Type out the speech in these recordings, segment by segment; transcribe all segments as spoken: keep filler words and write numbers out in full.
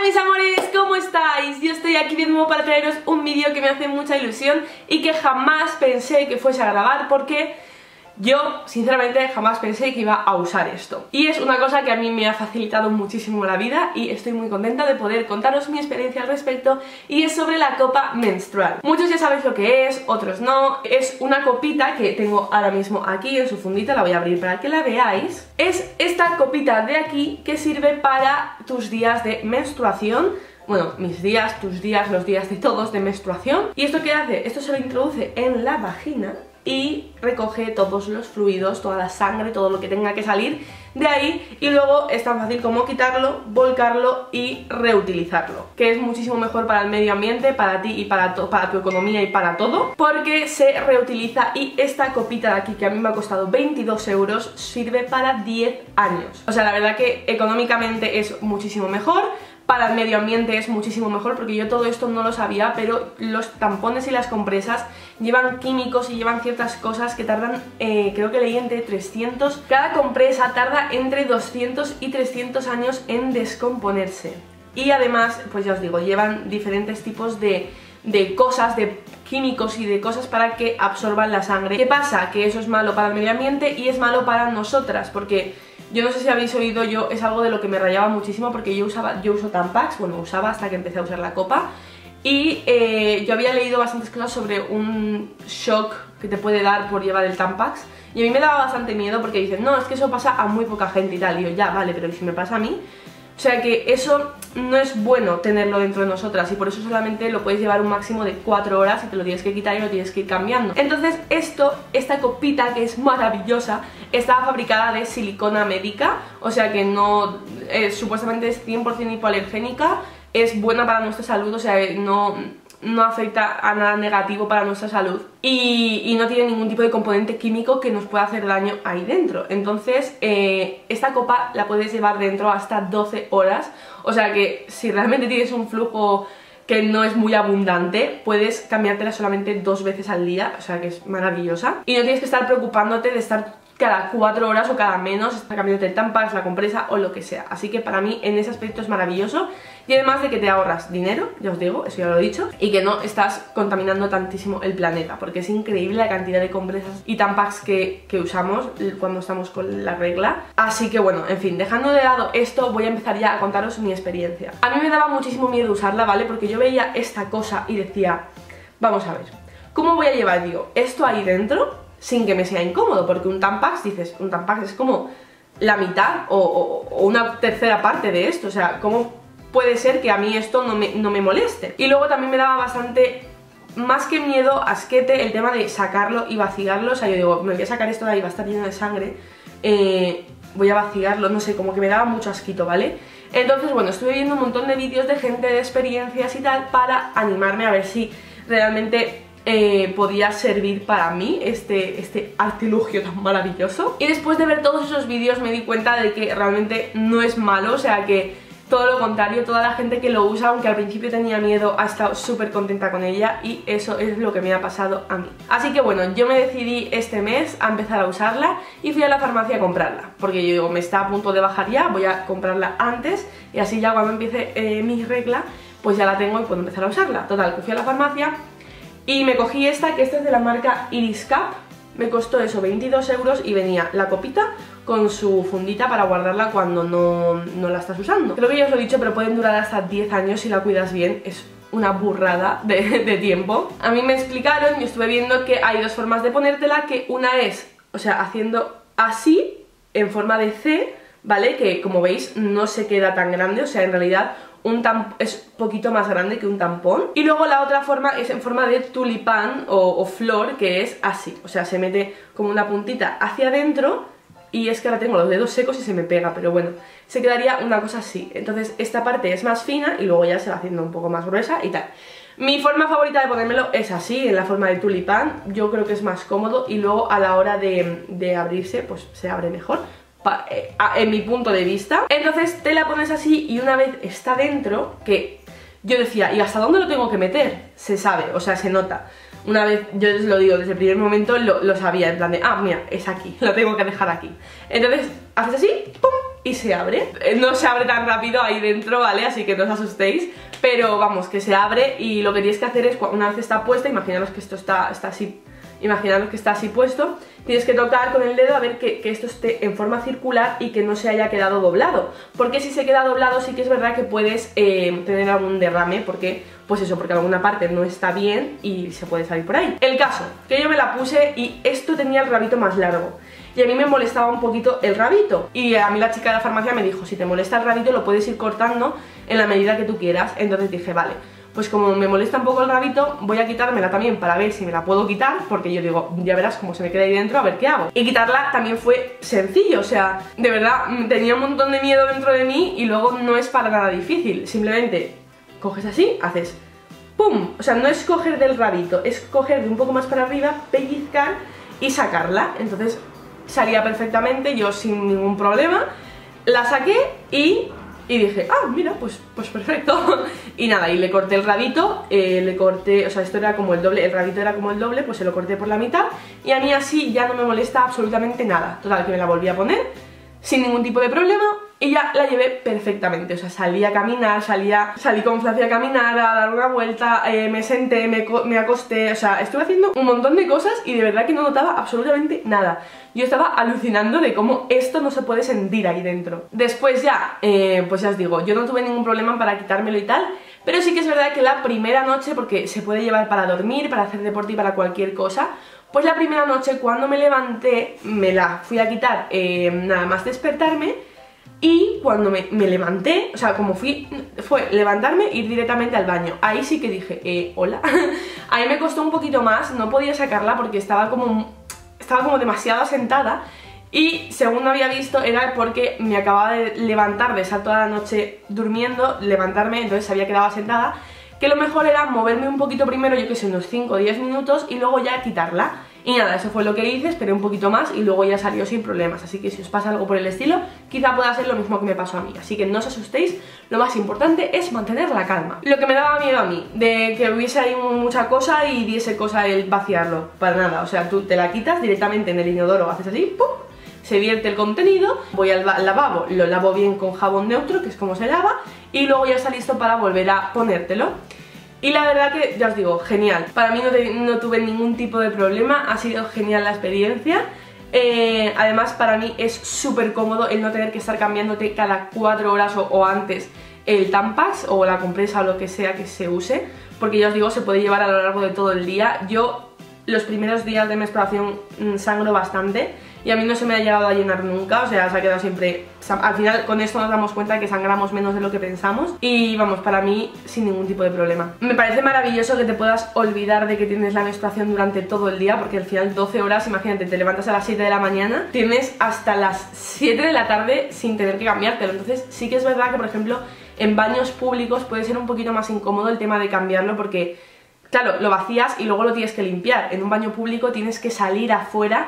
mis amores, ¿cómo estáis? Yo estoy aquí de nuevo para traeros un vídeo que me hace mucha ilusión y que jamás pensé que fuese a grabar porque yo, sinceramente, jamás pensé que iba a usar esto. Y es una cosa que a mí me ha facilitado muchísimo la vida y estoy muy contenta de poder contaros mi experiencia al respecto, y es sobre la copa menstrual. Muchos ya sabéis lo que es, otros no. Es una copita que tengo ahora mismo aquí en su fundita, la voy a abrir para que la veáis. Es esta copita de aquí que sirve para tus días de menstruación. Bueno, mis días, tus días, los días de todos de menstruación. ¿Y esto qué hace? Esto se lo introduce en la vagina y recoge todos los fluidos, toda la sangre, todo lo que tenga que salir de ahí, y luego es tan fácil como quitarlo, volcarlo y reutilizarlo, que es muchísimo mejor para el medio ambiente, para ti y para, para tu economía y para todo, porque se reutiliza. Y esta copita de aquí, que a mí me ha costado veintidós euros, sirve para diez años. O sea, la verdad que económicamente es muchísimo mejor. Para el medio ambiente es muchísimo mejor, porque yo todo esto no lo sabía, pero los tampones y las compresas llevan químicos y llevan ciertas cosas que tardan, eh, creo que leí entre trescientos, cada compresa tarda entre doscientos y trescientos años en descomponerse. Y además, pues ya os digo, llevan diferentes tipos de, de cosas, de químicos y de cosas para que absorban la sangre. ¿Qué pasa? Que eso es malo para el medio ambiente y es malo para nosotras, porque yo no sé si habéis oído, yo es algo de lo que me rayaba muchísimo, porque yo usaba, yo uso Tampax, bueno, usaba hasta que empecé a usar la copa, y eh, yo había leído bastantes cosas sobre un shock que te puede dar por llevar el Tampax, y a mí me daba bastante miedo porque dicen, no, es que eso pasa a muy poca gente y tal, y yo, ya, vale, pero ¿y si me pasa a mí? O sea que eso no es bueno tenerlo dentro de nosotras, y por eso solamente lo puedes llevar un máximo de cuatro horas y te lo tienes que quitar y lo tienes que ir cambiando. Entonces esto, esta copita, que es maravillosa, está fabricada de silicona médica, o sea que no, eh, supuestamente es cien por cien hipoalergénica, es buena para nuestra salud, o sea, no, no afecta a nada negativo para nuestra salud, y, y no tiene ningún tipo de componente químico que nos pueda hacer daño ahí dentro. Entonces eh, esta copa la puedes llevar dentro hasta doce horas, o sea que si realmente tienes un flujo que no es muy abundante, puedes cambiártela solamente dos veces al día, o sea que es maravillosa, y no tienes que estar preocupándote de estar cada cuatro horas o cada menos, está cambiándote el Tampax, la compresa o lo que sea. Así que para mí en ese aspecto es maravilloso, y además de que te ahorras dinero, ya os digo, eso ya lo he dicho, y que no estás contaminando tantísimo el planeta, porque es increíble la cantidad de compresas y Tampax que, que usamos cuando estamos con la regla. Así que bueno, en fin, dejando de lado esto, voy a empezar ya a contaros mi experiencia. A mí me daba muchísimo miedo usarla, ¿vale? Porque yo veía esta cosa y decía, vamos a ver, ¿cómo voy a llevar, digo, esto ahí dentro sin que me sea incómodo? Porque un Tampax, dices, un Tampax es como la mitad o, o, o una tercera parte de esto, o sea, ¿cómo puede ser que a mí esto no me, no me moleste? Y luego también me daba bastante, más que miedo, asquete, el tema de sacarlo y vaciarlo. O sea, yo digo, me voy a sacar esto de ahí, va a estar lleno de sangre, eh, voy a vaciarlo, no sé, como que me daba mucho asquito, ¿vale? Entonces, bueno, estuve viendo un montón de vídeos de gente, de experiencias y tal, para animarme a ver si realmente Eh, podía servir para mí este, este artilugio tan maravilloso. Y después de ver todos esos vídeos me di cuenta de que realmente no es malo, o sea que todo lo contrario, toda la gente que lo usa, aunque al principio tenía miedo, ha estado súper contenta con ella, y eso es lo que me ha pasado a mí. Así que bueno, yo me decidí este mes a empezar a usarla y fui a la farmacia a comprarla, porque yo digo, me está a punto de bajar ya, voy a comprarla antes y así ya cuando empiece eh, mi regla, pues ya la tengo y puedo empezar a usarla. Total, que fui a la farmacia y me cogí esta, que esta es de la marca Iris Cap. Me costó eso, veintidós euros, y venía la copita con su fundita para guardarla cuando no, no la estás usando. Creo que ya os lo he dicho, pero pueden durar hasta diez años si la cuidas bien. Es una burrada de, de tiempo. A mí me explicaron y estuve viendo que hay dos formas de ponértela, que una es, o sea, haciendo así, en forma de C, ¿vale? Que como veis no se queda tan grande, o sea, en realidad un tampón es poquito más grande que un tampón. Y luego la otra forma es en forma de tulipán o, o flor, que es así, o sea, se mete como una puntita hacia adentro, y es que ahora tengo los dedos secos y se me pega, pero bueno, se quedaría una cosa así. Entonces esta parte es más fina y luego ya se va haciendo un poco más gruesa y tal. Mi forma favorita de ponérmelo es así, en la forma de tulipán, yo creo que es más cómodo, y luego a la hora de, de abrirse, pues se abre mejor, en mi punto de vista. Entonces te la pones así, y una vez está dentro, que yo decía, ¿y hasta dónde lo tengo que meter? Se sabe, o sea, se nota. una vez, yo os lo digo, desde el primer momento lo, lo sabía, en plan de, ah, mira, es aquí, lo tengo que dejar aquí. Entonces, haces así, pum, y se abre. No se abre tan rápido ahí dentro, ¿vale? Así que no os asustéis, pero vamos, que se abre y lo que tienes que hacer es, una vez está puesta, imaginaros que esto está, está así, imaginaros que está así puesto, tienes que tocar con el dedo a ver que, que esto esté en forma circular y que no se haya quedado doblado, porque si se queda doblado sí que es verdad que puedes eh, tener algún derrame, porque, pues eso, porque alguna parte no está bien y se puede salir por ahí. El caso, que yo me la puse y esto tenía el rabito más largo. Y a mí me molestaba un poquito el rabito. Y a mí la chica de la farmacia me dijo, si te molesta el rabito lo puedes ir cortando en la medida que tú quieras. Entonces dije, vale, pues como me molesta un poco el rabito, voy a quitármela también para ver si me la puedo quitar, porque yo digo, ya verás cómo se me queda ahí dentro, a ver qué hago. Y quitarla también fue sencillo, o sea, de verdad, tenía un montón de miedo dentro de mí y luego no es para nada difícil. Simplemente coges así, haces ¡pum! O sea, no es coger del rabito, es coger de un poco más para arriba, pellizcar y sacarla. Entonces salía perfectamente, yo sin ningún problema, la saqué y, y dije, ah, mira, pues, pues perfecto. Y nada, y le corté el rabito, eh, le corté, o sea, esto era como el doble, el rabito era como el doble, pues se lo corté por la mitad y a mí así ya no me molesta absolutamente nada. Total, que me la volví a poner sin ningún tipo de problema y ya la llevé perfectamente. O sea, salí a caminar, salía, salí con Flacia a caminar, a dar una vuelta, eh, me senté, me, me acosté, o sea, estuve haciendo un montón de cosas y de verdad que no notaba absolutamente nada. Yo estaba alucinando de cómo esto no se puede sentir ahí dentro. Después ya, eh, pues ya os digo, yo no tuve ningún problema para quitármelo y tal, pero sí que es verdad que la primera noche, porque se puede llevar para dormir, para hacer deporte y para cualquier cosa, pues la primera noche cuando me levanté, me la fui a quitar eh, nada más despertarme. Y cuando me, me levanté, o sea, como fui, fue levantarme e ir directamente al baño. Ahí sí que dije, eh, hola. Ahí me costó un poquito más, no podía sacarla porque estaba como, estaba como demasiado sentada. Y según había visto era porque me acababa de levantar, de estar toda la noche durmiendo, levantarme, entonces se había quedado sentada. Que lo mejor era moverme un poquito primero, yo que sé, unos cinco o diez minutos y luego ya quitarla. Y nada, eso fue lo que hice, esperé un poquito más y luego ya salió sin problemas. Así que si os pasa algo por el estilo, quizá pueda ser lo mismo que me pasó a mí. Así que no os asustéis, lo más importante es mantener la calma. Lo que me daba miedo a mí, de que hubiese ahí mucha cosa y diese cosa el vaciarlo, para nada. O sea, tú te la quitas directamente en el inodoro, haces así, ¡pum! Se vierte el contenido, voy al lavabo, lo lavo bien con jabón neutro, que es como se lava, y luego ya está listo para volver a ponértelo. Y la verdad que, ya os digo, genial. Para mí no, te, no tuve ningún tipo de problema, ha sido genial la experiencia. Eh, además, para mí es súper cómodo el no tener que estar cambiándote cada cuatro horas o, o antes el Tampax o la compresa o lo que sea que se use, porque ya os digo, se puede llevar a lo largo de todo el día. Yo los primeros días de menstruación mmm, sangro bastante y a mí no se me ha llegado a llenar nunca, o sea, se ha quedado siempre... Al final con esto nos damos cuenta que sangramos menos de lo que pensamos y vamos, para mí sin ningún tipo de problema. Me parece maravilloso que te puedas olvidar de que tienes la menstruación durante todo el día, porque al final doce horas, imagínate, te levantas a las siete de la mañana, tienes hasta las siete de la tarde sin tener que cambiártelo. Entonces sí que es verdad que, por ejemplo, en baños públicos puede ser un poquito más incómodo el tema de cambiarlo, porque claro, lo vacías y luego lo tienes que limpiar. En un baño público tienes que salir afuera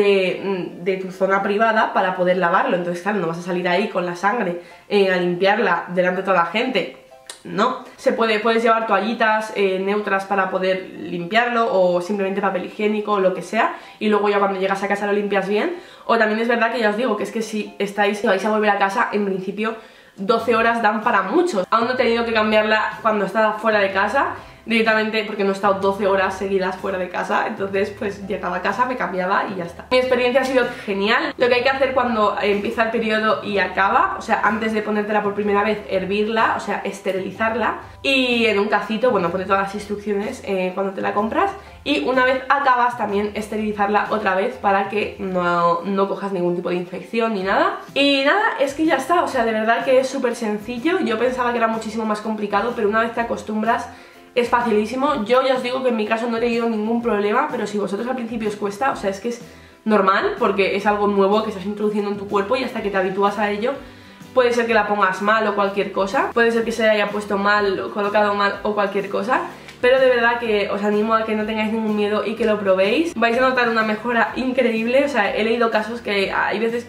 de, de tu zona privada para poder lavarlo. Entonces, claro, no vas a salir ahí con la sangre eh, a limpiarla delante de toda la gente. No. Se puede, puedes llevar toallitas eh, neutras para poder limpiarlo o simplemente papel higiénico o lo que sea. Y luego ya cuando llegas a casa lo limpias bien. O también es verdad que ya os digo que es que si estáis, si vais a volver a casa, en principio doce horas dan para muchos. Aún no he tenido que cambiarla cuando estaba fuera de casa, directamente porque no he estado doce horas seguidas fuera de casa, entonces pues llegaba a casa, me cambiaba y ya está. Mi experiencia ha sido genial. Lo que hay que hacer cuando empieza el periodo y acaba, o sea, antes de ponértela por primera vez, hervirla, o sea, esterilizarla y en un cacito, bueno, pone todas las instrucciones eh, cuando te la compras, y una vez acabas también esterilizarla otra vez para que no, no cojas ningún tipo de infección ni nada. Y nada, es que ya está, o sea, de verdad que es súper sencillo. Yo pensaba que era muchísimo más complicado, pero una vez te acostumbras es facilísimo. Yo ya os digo que en mi caso no he tenido ningún problema, pero si vosotros al principio os cuesta, o sea, es que es normal porque es algo nuevo que estás introduciendo en tu cuerpo y hasta que te habitúas a ello puede ser que la pongas mal o cualquier cosa, puede ser que se haya puesto mal o colocado mal o cualquier cosa, pero de verdad que os animo a que no tengáis ningún miedo y que lo probéis. Vais a notar una mejora increíble. O sea, he leído casos que hay veces que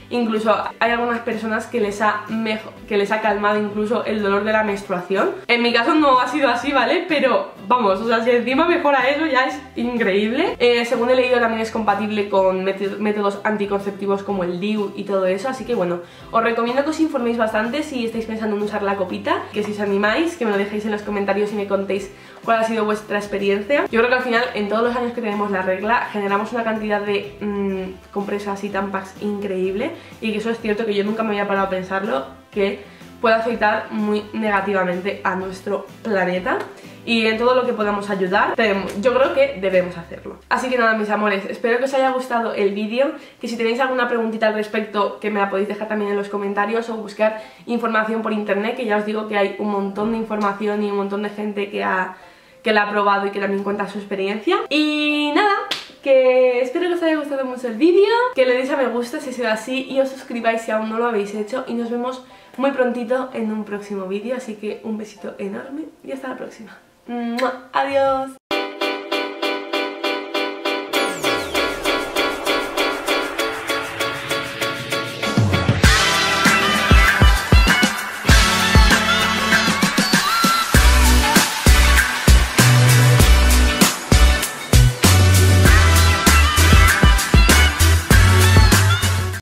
incluso hay algunas personas que les ha, mejor, que les ha calmado incluso el dolor de la menstruación. En mi caso no ha sido así, ¿vale? Pero vamos, o sea, si encima mejora eso ya es increíble. Eh, según he leído también es compatible con métodos anticonceptivos como el D I U y todo eso, así que bueno, os recomiendo que os informéis bastante si estáis pensando en usar la copita, que si os animáis, que me lo dejéis en los comentarios y me contéis cuál ha sido vuestra experiencia. Yo creo que al final, en todos los años que tenemos la regla, generamos una cantidad de mmm, compresas y tampax increíble, y que eso es cierto, que yo nunca me había parado a pensarlo, que puede afectar muy negativamente a nuestro planeta. Y en todo lo que podamos ayudar, yo creo que debemos hacerlo. Así que nada, mis amores, espero que os haya gustado el vídeo, que si tenéis alguna preguntita al respecto, que me la podéis dejar también en los comentarios, o buscar información por internet, que ya os digo que hay un montón de información y un montón de gente que, ha, que la ha probado y que también cuenta su experiencia. Y nada, que espero que os haya gustado mucho el vídeo, que le deis a me gusta si ha sido así y os suscribáis si aún no lo habéis hecho, y nos vemos muy prontito en un próximo vídeo, así que un besito enorme y hasta la próxima. ¡Mua! Adiós.